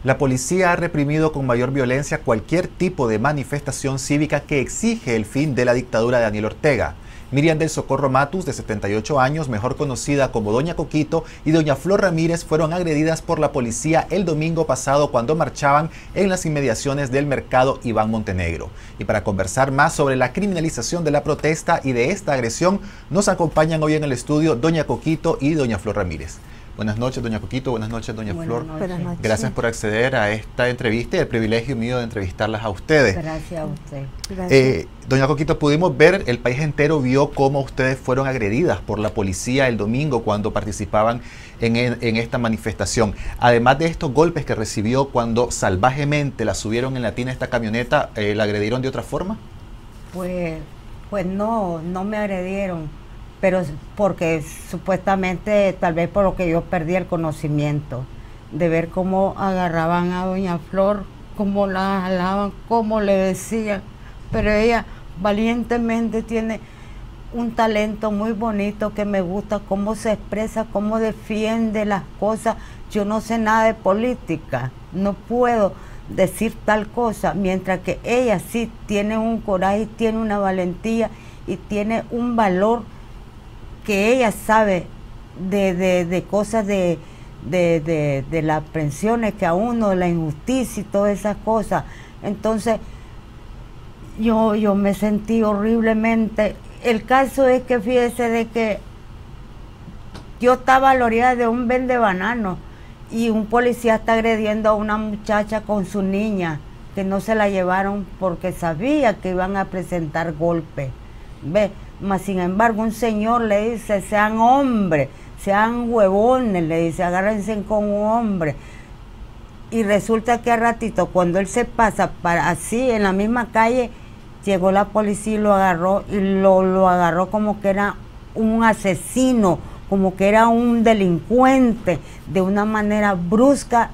La policía ha reprimido con mayor violencia cualquier tipo de manifestación cívica que exige el fin de la dictadura de Daniel Ortega. Miriam del Socorro Matus, de 78 años, mejor conocida como Doña Coquito, y Doña Flor Ramírez fueron agredidas por la policía el domingo pasado cuando marchaban en las inmediaciones del mercado Iván Montenegro. Y para conversar más sobre la criminalización de la protesta y de esta agresión, nos acompañan hoy en el estudio Doña Coquito y Doña Flor Ramírez. Buenas noches, Doña Coquito. Buenas noches, Doña Flor. Buenas noches. Gracias por acceder a esta entrevista y el privilegio mío de entrevistarlas a ustedes. Gracias a usted. Doña Coquito, pudimos ver, el país entero vio cómo ustedes fueron agredidas por la policía el domingo cuando participaban en esta manifestación. Además de estos golpes que recibió cuando salvajemente la subieron en la tina de esta camioneta, ¿la agredieron de otra forma? Pues no me agredieron, pero porque supuestamente, tal vez por lo que yo perdí el conocimiento, de ver cómo agarraban a Doña Flor, cómo la jalaban, cómo le decían, pero ella valientemente tiene un talento muy bonito que me gusta, cómo se expresa, cómo defiende las cosas. Yo no sé nada de política, no puedo decir tal cosa, mientras que ella sí tiene un coraje, tiene una valentía y tiene un valor que ella sabe de cosas de las pensiones que a uno, la injusticia y todas esas cosas. Entonces yo me sentí horriblemente. El caso es que fíjese de que yo estaba a la orilla de un vende banano y un policía está agrediendo a una muchacha con su niña, que no se la llevaron porque sabía que iban a presentar golpes. ¿Ve? Mas sin embargo un señor le dice, sean hombres, sean huevones, le dice, agárrense con un hombre. Y resulta que a ratito, cuando él se pasa para así en la misma calle, llegó la policía y lo agarró, y lo agarró como que era un asesino, como que era un delincuente, de una manera brusca.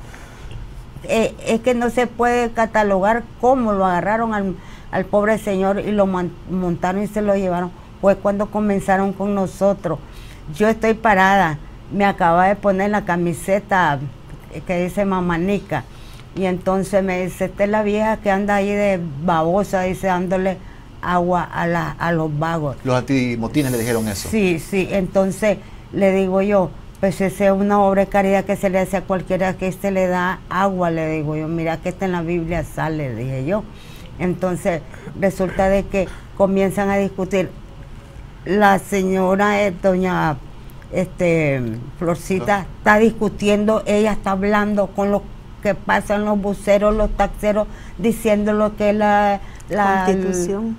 Es que no se puede catalogar cómo lo agarraron al pobre señor y lo montaron y se lo llevaron. Fue cuando comenzaron con nosotros. Yo estoy parada, me acaba de poner la camiseta que dice Mamanica, y entonces me dice, esta es la vieja que anda ahí de babosa, dice, dándole agua a los vagos. ¿Los antimotines le dijeron eso? Sí, entonces le digo yo, pues esa es una obra de caridad que se le hace a cualquiera que se le da agua, le digo yo, mira que esta en la Biblia sale, dije yo. Entonces resulta de que comienzan a discutir. La señora doña Florcita está discutiendo, ella está hablando con los que pasan, los buceros, los taxeros, diciendo lo que es la Constitución,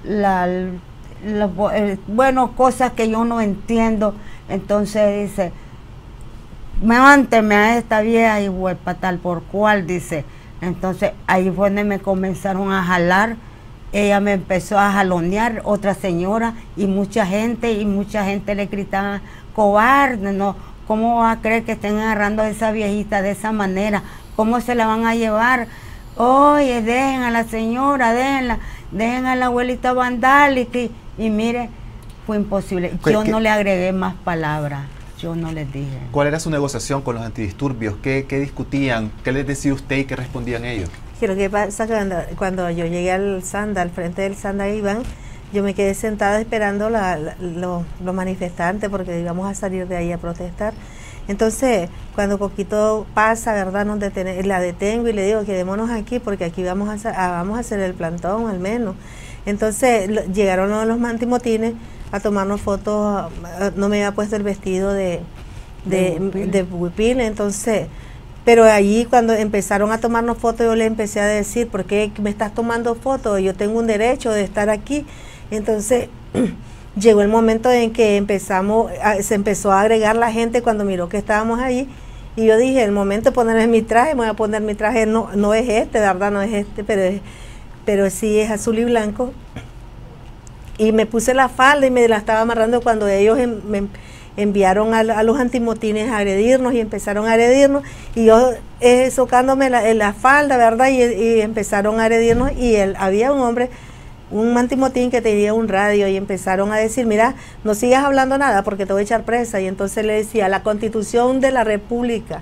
bueno, cosas que yo no entiendo. Entonces dice, levánteme a esta vieja y huepa tal por cual, dice. Entonces ahí fue donde me comenzaron a jalar. Ella me empezó a jalonear, otra señora, y mucha gente le gritaba, cobarde, no, ¿cómo va a creer que estén agarrando a esa viejita de esa manera? ¿Cómo se la van a llevar? Oye, dejen a la señora, dejen a la abuelita vandálica, y mire, fue imposible. Yo no le agregué más palabras, yo no les dije. ¿Cuál era su negociación con los antidisturbios? ¿Qué discutían? ¿Qué les decía usted y qué respondían ellos? Que lo que pasa cuando yo llegué al frente del Sanda Iván, yo me quedé sentada esperando los manifestantes porque íbamos a salir de ahí a protestar. Entonces, cuando Coquito pasa, ¿verdad? La detengo y le digo, quedémonos aquí porque aquí vamos a hacer el plantón al menos. Entonces, llegaron los antimotines a tomarnos fotos, no me había puesto el vestido de huipil, entonces... Pero allí cuando empezaron a tomarnos fotos, yo le empecé a decir, ¿por qué me estás tomando fotos? Yo tengo un derecho de estar aquí. Entonces llegó el momento en que se empezó a agregar la gente cuando miró que estábamos allí. Y yo dije, el momento de ponerme mi traje, me voy a poner mi traje, no es este, de verdad no es este, pero sí es azul y blanco. Y me puse la falda y me la estaba amarrando cuando ellos me enviaron a los antimotines a agredirnos y empezaron a agredirnos y yo socándome la falda, ¿verdad? Y empezaron a agredirnos y había un hombre, un antimotín que tenía un radio y empezaron a decir, mira, no sigas hablando nada porque te voy a echar presa. Y entonces le decía, la Constitución de la República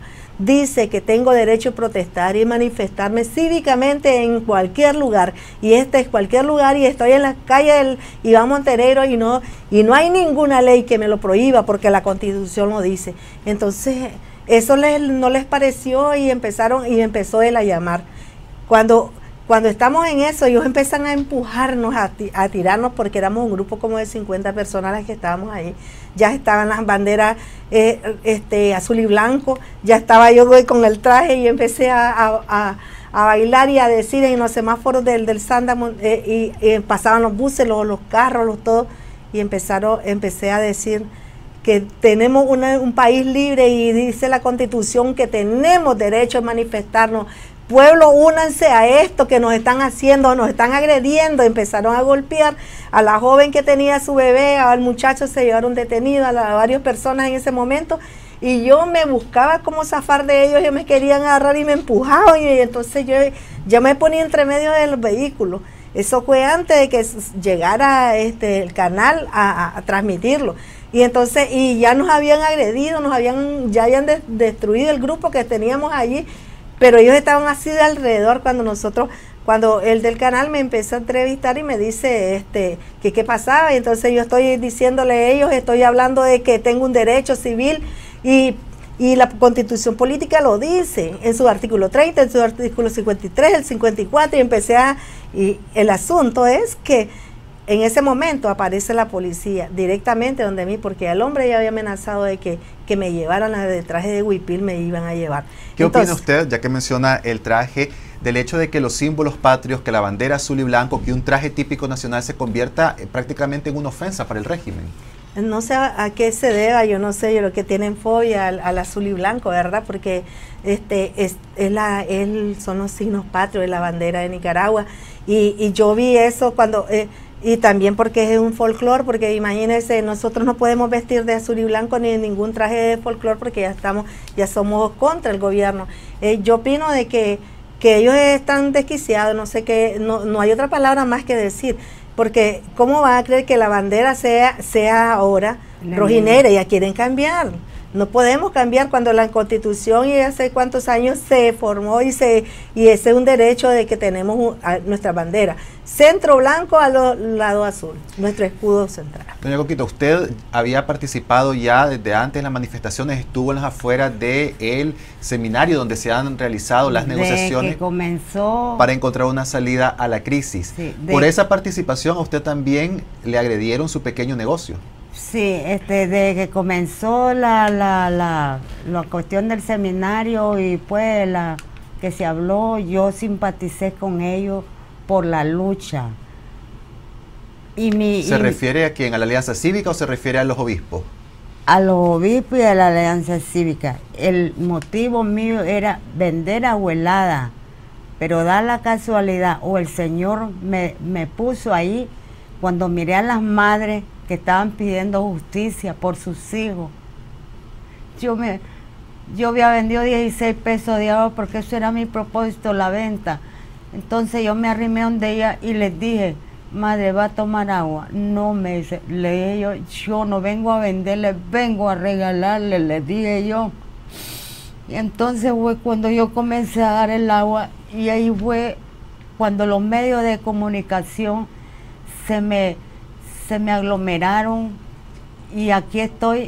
dice que tengo derecho a protestar y manifestarme cívicamente en cualquier lugar, y este es cualquier lugar, y estoy en la calle del Iván Montenegro y no hay ninguna ley que me lo prohíba porque la Constitución lo dice. Entonces eso no les pareció y empezó él a llamar. Cuando estamos en eso, ellos empiezan a empujarnos, a tirarnos, porque éramos un grupo como de 50 personas las que estábamos ahí. Ya estaban las banderas azul y blanco, ya estaba yo con el traje y empecé a bailar y a decir en los semáforos del Sanda, y pasaban los buses, los carros, todo, y empecé a decir que tenemos un país libre y dice la Constitución que tenemos derecho a manifestarnos. Pueblo, únanse a esto que nos están haciendo, nos están agrediendo. Empezaron a golpear a la joven que tenía su bebé, al muchacho se llevaron detenido, a varias personas en ese momento, y yo me buscaba cómo zafar de ellos, ellos me querían agarrar y me empujaban, y entonces yo me ponía entre medio de los vehículos. Eso fue antes de que llegara el canal a transmitirlo. Y entonces, y ya nos habían agredido, ya habían destruido el grupo que teníamos allí, pero ellos estaban así de alrededor cuando el del canal me empezó a entrevistar y me dice que qué pasaba, y entonces yo estoy diciéndole a ellos, estoy hablando de que tengo un derecho civil y la Constitución Política lo dice en su artículo 30, en su artículo 53, el 54, y el asunto es que en ese momento aparece la policía directamente donde mí, porque el hombre ya había amenazado de que me llevaran de traje de huipil, me iban a llevar. ¿Qué opina usted, ya que menciona el traje, del hecho de que los símbolos patrios, que la bandera azul y blanco, que un traje típico nacional se convierta prácticamente en una ofensa para el régimen? No sé a qué se deba, yo no sé, yo lo que tienen fobia al azul y blanco, ¿verdad? Porque son los signos patrios de la bandera de Nicaragua, y yo vi eso cuando... y también porque es un folclore, porque imagínense, nosotros no podemos vestir de azul y blanco ni ningún traje de folclore porque ya somos contra el gobierno. Yo opino de que ellos están desquiciados, no sé qué, no hay otra palabra más que decir, porque ¿cómo van a creer que la bandera sea ahora rojinegra? Ya quieren cambiar. No podemos cambiar cuando la Constitución y hace cuántos años se formó y ese es un derecho de que tenemos nuestra bandera. Centro blanco al lado azul, nuestro escudo central. Doña Coquito, usted había participado ya desde antes en las manifestaciones, estuvo en las afueras del seminario donde se han realizado las negociaciones para encontrar una salida a la crisis. Sí, por esa participación a usted también le agredieron su pequeño negocio. Sí, de que comenzó la cuestión del seminario y pues que se habló, yo simpaticé con ellos por la lucha. ¿Se refiere a quién? ¿A la Alianza Cívica o se refiere a los obispos? A los obispos y a la Alianza Cívica. El motivo mío era vender abuelada, pero da la casualidad, o el Señor me puso ahí cuando miré a las madres que estaban pidiendo justicia por sus hijos. Yo había vendido 16 pesos de agua porque eso era mi propósito, la venta. Entonces yo me arrimé donde ella y les dije, madre, ¿va a tomar agua? No, me dice, le dije yo no vengo a venderle, vengo a regalarle, le dije yo. Y entonces fue cuando yo comencé a dar el agua, y ahí fue cuando los medios de comunicación se me aglomeraron, y aquí estoy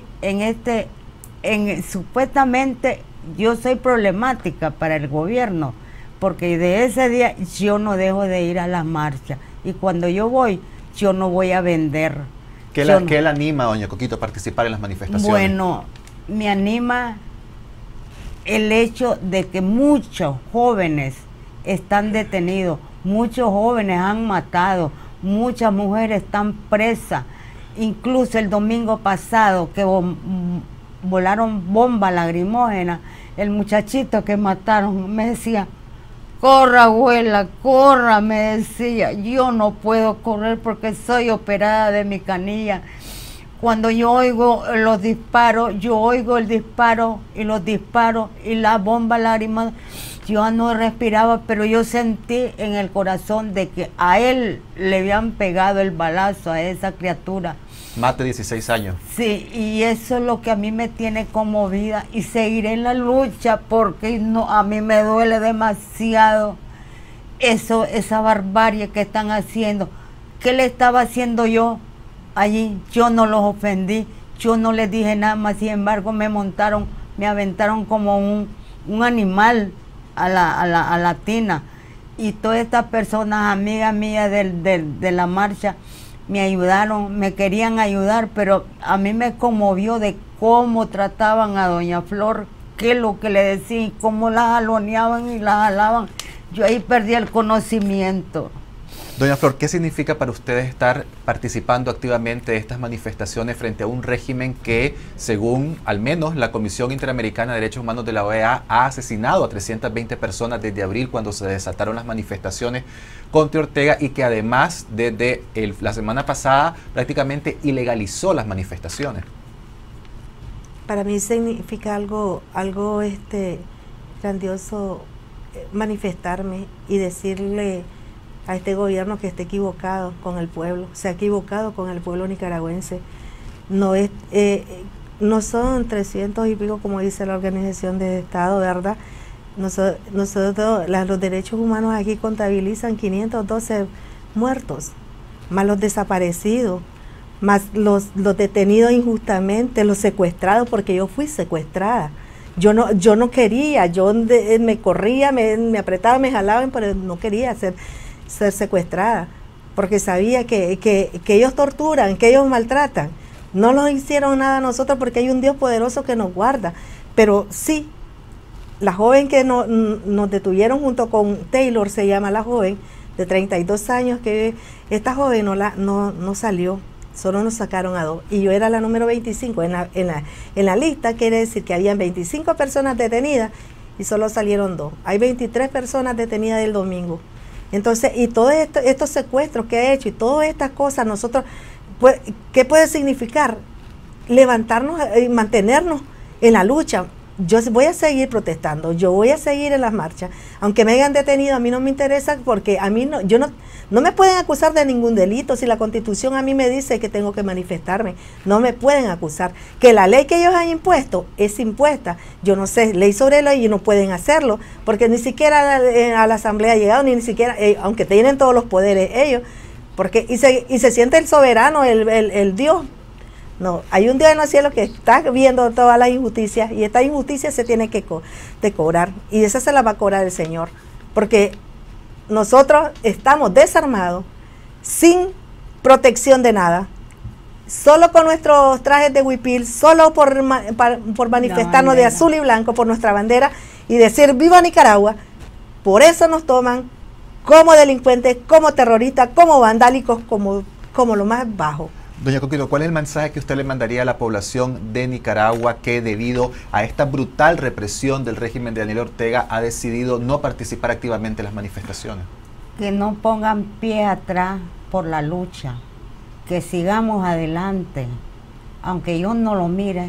supuestamente yo soy problemática para el gobierno, porque de ese día yo no dejo de ir a las marchas, y cuando yo voy, yo no voy a vender. ¿Qué le anima, doña Coquito, a participar en las manifestaciones? Bueno, me anima el hecho de que muchos jóvenes están detenidos, muchos jóvenes han matado, muchas mujeres están presas. Incluso el domingo pasado que volaron bombas lacrimógenas, el muchachito que mataron me decía, corra abuela, corra, me decía. Yo no puedo correr porque soy operada de mi canilla. Cuando yo oigo los disparos, yo oigo el disparo y los disparos y la bomba lacrimógena, yo no respiraba, pero yo sentí en el corazón de que a él le habían pegado el balazo, a esa criatura. Más de 16 años. Sí, y eso es lo que a mí me tiene conmovida y seguiré en la lucha porque no, a mí me duele demasiado eso, esa barbarie que están haciendo. ¿Qué le estaba haciendo yo allí? Yo no los ofendí, yo no les dije nada más, sin embargo me montaron, me aventaron como un animal a la tina. Y todas estas personas, amigas mías de la marcha, me ayudaron, me querían ayudar, pero a mí me conmovió de cómo trataban a doña Flor, qué es lo que le decían, cómo la jaloneaban y la jalaban. Yo ahí perdí el conocimiento. Doña Flor, ¿qué significa para ustedes estar participando activamente de estas manifestaciones frente a un régimen que, según al menos la Comisión Interamericana de Derechos Humanos de la OEA, ha asesinado a 320 personas desde abril cuando se desataron las manifestaciones contra Ortega y que además desde la semana pasada prácticamente ilegalizó las manifestaciones? Para mí significa algo grandioso manifestarme y decirle a este gobierno que esté equivocado con el pueblo, se ha equivocado con el pueblo nicaragüense. No son 300 y pico como dice la Organización de Estado, ¿verdad? Nosotros los derechos humanos aquí contabilizan 512 muertos, más los desaparecidos, más los detenidos injustamente, los secuestrados, porque yo fui secuestrada. Yo no quería, me corría, me apretaba, me jalaban, pero no quería ser secuestrada, porque sabía que ellos torturan, que ellos maltratan. No nos hicieron nada a nosotros porque hay un Dios poderoso que nos guarda, pero sí, la joven que nos detuvieron junto con Taylor, se llama la joven, de 32 años, que esta joven no salió, solo nos sacaron a 2, y yo era la número 25, en la lista quiere decir que habían 25 personas detenidas y solo salieron 2, hay 23 personas detenidas del domingo. Entonces, y todos estos secuestros que ha hecho y todas estas cosas, nosotros, pues, ¿qué puede significar? Levantarnos y mantenernos en la lucha. Yo voy a seguir protestando, yo voy a seguir en las marchas, aunque me hayan detenido, a mí no me interesa, porque a mí no me pueden acusar de ningún delito. Si la Constitución a mí me dice que tengo que manifestarme, no me pueden acusar. Que la ley que ellos han impuesto es impuesta, yo no sé, ley sobre ley, y no pueden hacerlo, porque ni siquiera a la Asamblea ha llegado, ni siquiera, aunque tienen todos los poderes ellos, porque y se siente el soberano, el Dios. No, hay un Dios en los cielos que está viendo todas las injusticias, y esta injusticia se tiene que cobrar, y esa se la va a cobrar el Señor, porque nosotros estamos desarmados, sin protección de nada, solo con nuestros trajes de huipil, solo por manifestarnos de azul y blanco, por nuestra bandera, y decir viva Nicaragua. Por eso nos toman como delincuentes, como terroristas, como vandálicos, como lo más bajo. Doña Coquito, ¿cuál es el mensaje que usted le mandaría a la población de Nicaragua que debido a esta brutal represión del régimen de Daniel Ortega ha decidido no participar activamente en las manifestaciones? Que no pongan pie atrás por la lucha, que sigamos adelante, aunque yo no lo mire,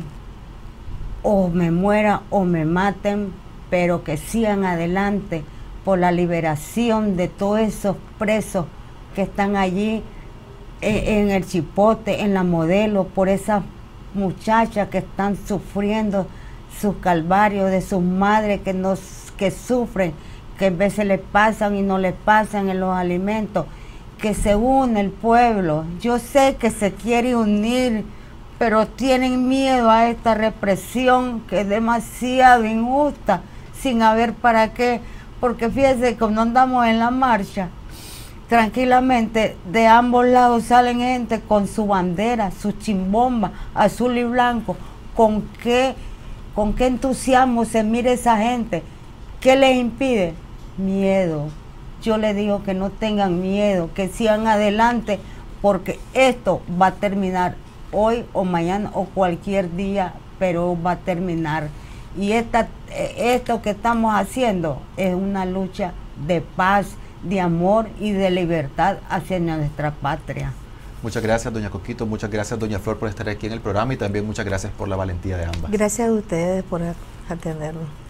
o me muera o me maten, pero que sigan adelante por la liberación de todos esos presos que están allí en el Chipote, en la Modelo, por esas muchachas que están sufriendo sus calvarios, de sus madres que sufren, que a veces les pasan y no les pasan en los alimentos, que se une el pueblo. Yo sé que se quiere unir, pero tienen miedo a esta represión que es demasiado injusta, sin haber para qué, porque fíjense, cuando andamos en la marcha, tranquilamente de ambos lados salen gente con su bandera, su chimbomba azul y blanco. ¿Con qué entusiasmo se mira esa gente? ¿Qué les impide? Miedo. Yo les digo que no tengan miedo, que sigan adelante, porque esto va a terminar hoy o mañana o cualquier día, pero va a terminar. Y esto que estamos haciendo es una lucha de paz, de amor y de libertad hacia nuestra patria. Muchas gracias, doña Coquito, muchas gracias, doña Flor, por estar aquí en el programa, y también muchas gracias por la valentía de ambas. Gracias a ustedes por atendernos.